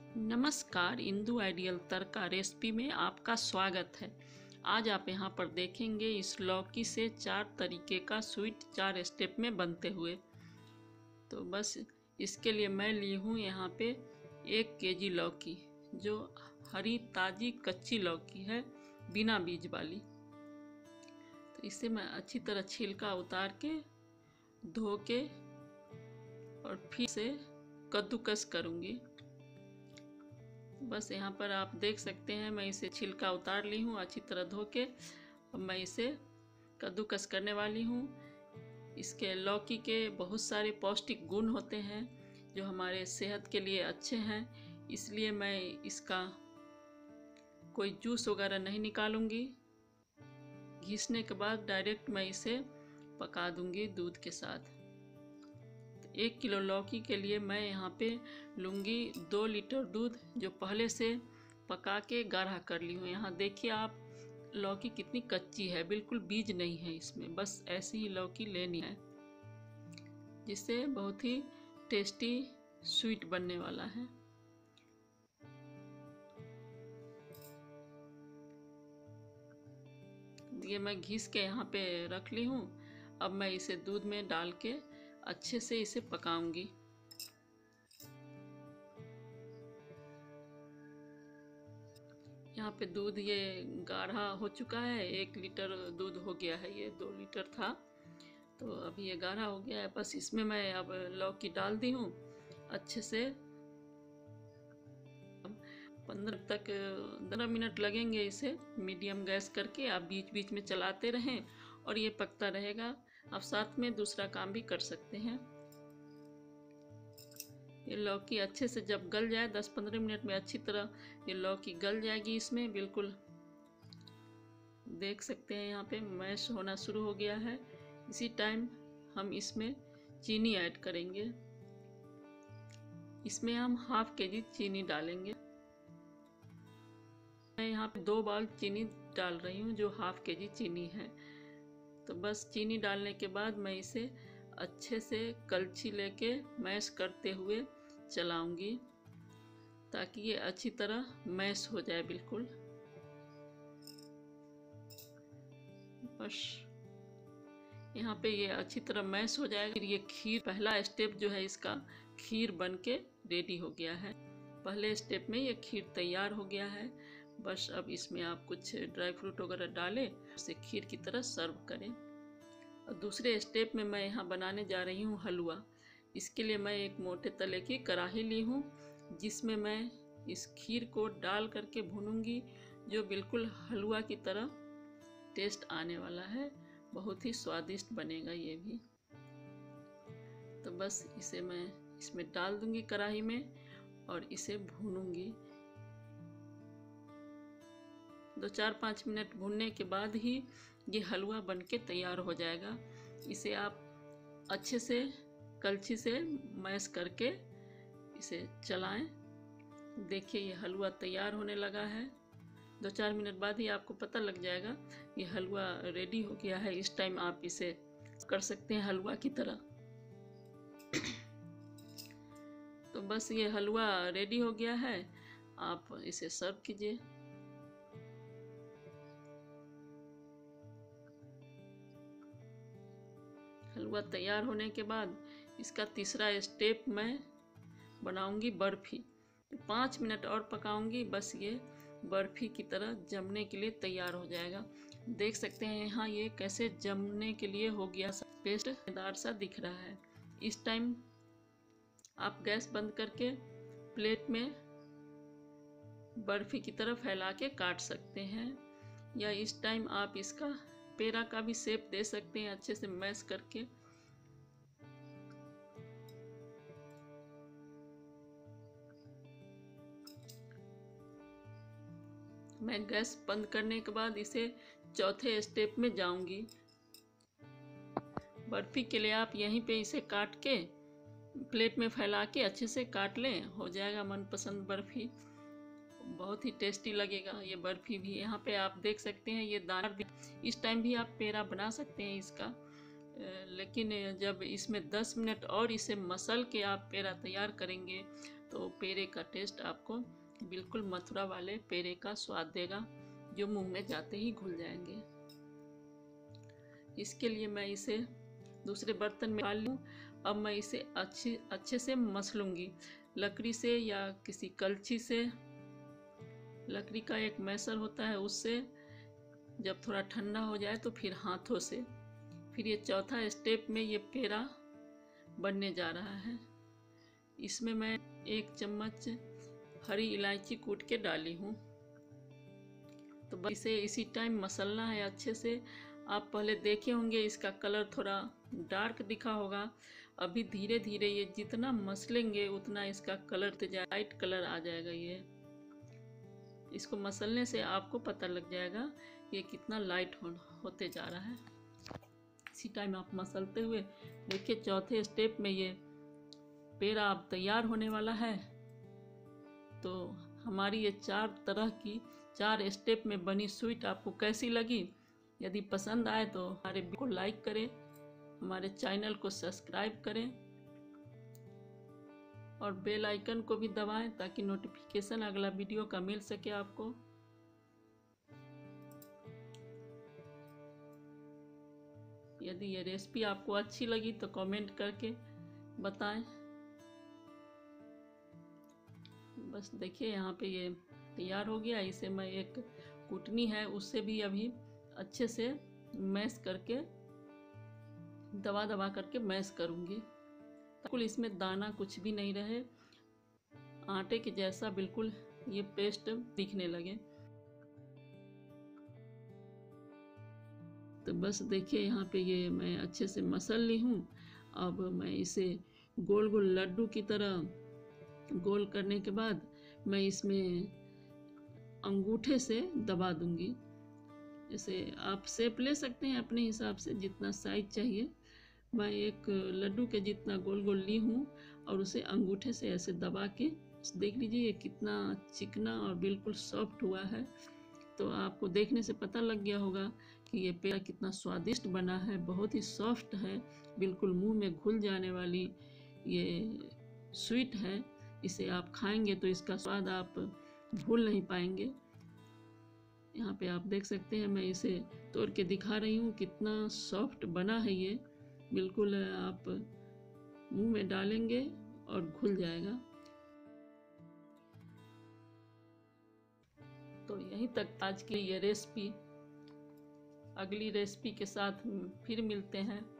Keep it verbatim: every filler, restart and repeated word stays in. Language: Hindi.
नमस्कार, इंदु आइडियल तड़का रेसिपी में आपका स्वागत है। आज आप यहाँ पर देखेंगे इस लौकी से चार तरीके का स्वीट चार स्टेप में बनते हुए। तो बस इसके लिए मैं ली हूँ यहाँ पे एक केजी लौकी, जो हरी ताज़ी कच्ची लौकी है, बिना बीज वाली। तो इसे मैं अच्छी तरह छिलका उतार के धो के और फिर से कद्दूकस करूँगी। बस यहाँ पर आप देख सकते हैं मैं इसे छिलका उतार ली हूँ अच्छी तरह धो के। अब मैं इसे कद्दूकस करने वाली हूँ। इसके लौकी के बहुत सारे पौष्टिक गुण होते हैं जो हमारे सेहत के लिए अच्छे हैं, इसलिए मैं इसका कोई जूस वगैरह नहीं निकालूंगी। घिसने के बाद डायरेक्ट मैं इसे पका दूंगी दूध के साथ। एक किलो लौकी के लिए मैं यहाँ पे लूँगी दो लीटर दूध, जो पहले से पका के गाढ़ा कर ली हूँ। यहाँ देखिए आप, लौकी कितनी कच्ची है, बिल्कुल बीज नहीं है इसमें, बस ऐसी ही लौकी लेनी है, जिससे बहुत ही टेस्टी स्वीट बनने वाला है। ये मैं घिस के यहाँ पे रख ली हूँ। अब मैं इसे दूध में डाल के अच्छे से इसे पकाऊंगी। यहाँ पे दूध ये गाढ़ा हो चुका है, एक लीटर दूध हो गया है, ये दो लीटर था, तो अभी ये गाढ़ा हो गया है। बस इसमें मैं अब लौकी डाल दी हूँ अच्छे से। पंद्रह तक पंद्रह मिनट लगेंगे इसे मीडियम गैस करके। आप बीच बीच में चलाते रहें और ये पकता रहेगा। आप साथ में दूसरा काम भी कर सकते हैं। ये लौकी अच्छे से जब गल जाए, दस पंद्रह मिनट में अच्छी तरह ये लौकी गल जाएगी इसमें, बिल्कुल देख सकते हैं यहाँ पे मैश होना शुरू हो गया है। इसी टाइम हम इसमें चीनी ऐड करेंगे। इसमें हम हाफ के जी चीनी डालेंगे। मैं यहाँ पे दो बाल चीनी डाल रही हूँ, जो हाफ के जी चीनी है। तो बस चीनी डालने के बाद मैं इसे अच्छे से कलछी लेके मैश करते हुए चलाऊंगी, ताकि ये अच्छी तरह मैश हो जाए बिल्कुल। बस यहाँ पे ये अच्छी तरह मैश हो जाएगा। फिर ये खीर, पहला स्टेप जो है इसका, खीर बन के रेडी हो गया है। पहले स्टेप में ये खीर तैयार हो गया है। बस अब इसमें आप कुछ ड्राई फ्रूट वगैरह डालें, उसे खीर की तरह सर्व करें। और दूसरे स्टेप में मैं यहाँ बनाने जा रही हूँ हलवा। इसके लिए मैं एक मोटे तले की कढ़ाई ली हूँ, जिसमें मैं इस खीर को डाल करके भूनूंगी, जो बिल्कुल हलवा की तरह टेस्ट आने वाला है। बहुत ही स्वादिष्ट बनेगा ये भी। तो बस इसे मैं इसमें डाल दूंगी कढ़ाई में और इसे भूनूंगी। दो चार पाँच मिनट भूनने के बाद ही ये हलवा बनके तैयार हो जाएगा। इसे आप अच्छे से कलछी से मैश करके इसे चलाएं। देखिए ये हलवा तैयार होने लगा है। दो चार मिनट बाद ही आपको पता लग जाएगा ये हलवा रेडी हो गया है। इस टाइम आप इसे कर सकते हैं हलवा की तरह। तो बस ये हलवा रेडी हो गया है, आप इसे सर्व कीजिए। हलवा तैयार होने के बाद इसका तीसरा स्टेप मैं बनाऊंगी बर्फ़ी। पाँच मिनट और पकाऊंगी, बस ये बर्फ़ी की तरह जमने के लिए तैयार हो जाएगा। देख सकते हैं यहाँ ये कैसे जमने के लिए हो गया, पेस्टदार सा दिख रहा है। इस टाइम आप गैस बंद करके प्लेट में बर्फ़ी की तरह फैला के काट सकते हैं, या इस टाइम आप इसका पेड़ा का भी शेप दे सकते हैं अच्छे से मैश करके। मैं गैस बंद करने के बाद इसे चौथे स्टेप में जाऊंगी। बर्फी के लिए आप यहीं पे इसे काट के प्लेट में फैला के अच्छे से काट लें, हो जाएगा मनपसंद बर्फी। बहुत ही टेस्टी लगेगा ये बर्फ़ी भी। यहाँ पे आप देख सकते हैं ये दाना, इस टाइम भी आप पेड़ा बना सकते हैं इसका, लेकिन जब इसमें दस मिनट और इसे मसल के आप पेड़ा तैयार करेंगे तो पेड़े का टेस्ट आपको बिल्कुल मथुरा वाले पेड़े का स्वाद देगा, जो मुंह में जाते ही घुल जाएंगे। इसके लिए मैं इसे दूसरे बर्तन में डाल लूँ। अब मैं इसे अच्छे अच्छे से मस लूँगी, लकड़ी से या किसी कलछी से। लकड़ी का एक मैसर होता है, उससे। जब थोड़ा ठंडा हो जाए तो फिर हाथों से। फिर ये चौथा स्टेप में ये पेड़ा बनने जा रहा है। इसमें मैं एक चम्मच हरी इलायची कूट के डाली हूँ। तो बस इसे इसी टाइम मसलना है अच्छे से। आप पहले देखे होंगे इसका कलर थोड़ा डार्क दिखा होगा। अभी धीरे धीरे ये जितना मसलेंगे उतना इसका कलर लाइट कलर आ जाएगा। ये इसको मसलने से आपको पता लग जाएगा ये कितना लाइट हो, होते जा रहा है। इसी टाइम आप मसलते हुए देखिए चौथे स्टेप में ये पेड़ा अब तैयार होने वाला है। तो हमारी ये चार तरह की चार स्टेप में बनी स्वीट आपको कैसी लगी? यदि पसंद आए तो हमारे वीडियो को लाइक करें, हमारे चैनल को सब्सक्राइब करें और बेल आइकन को भी दबाएं ताकि नोटिफिकेशन अगला वीडियो का मिल सके आपको। यदि ये रेसिपी आपको अच्छी लगी तो कमेंट करके बताएं। बस देखिए यहाँ पे ये तैयार हो गया। इसे मैं एक कुटनी है उससे भी अभी अच्छे से मैश करके दबा दबा करके मैश करूँगी, बिल्कुल इसमें दाना कुछ भी नहीं रहे, आटे के जैसा बिल्कुल ये पेस्ट दिखने लगे। तो बस देखिए यहाँ पे ये मैं अच्छे से मसल ली हूँ। अब मैं इसे गोल गोल लड्डू की तरह गोल करने के बाद मैं इसमें अंगूठे से दबा दूंगी। जैसे आप शेप ले सकते हैं अपने हिसाब से, जितना साइज चाहिए। मैं एक लड्डू के जितना गोल गोल ली हूँ और उसे अंगूठे से ऐसे दबा के देख लीजिए ये कितना चिकना और बिल्कुल सॉफ्ट हुआ है। तो आपको देखने से पता लग गया होगा कि ये पेड़ा कितना स्वादिष्ट बना है। बहुत ही सॉफ्ट है, बिल्कुल मुंह में घुल जाने वाली ये स्वीट है। इसे आप खाएंगे तो इसका स्वाद आप भूल नहीं पाएंगे। यहाँ पे आप देख सकते हैं, मैं इसे तोड़ के दिखा रही हूँ कितना सॉफ्ट बना है ये। बिल्कुल आप मुंह में डालेंगे और घुल जाएगा। तो यहीं तक आज की ये रेसिपी। अगली रेसिपी के साथ फिर मिलते हैं।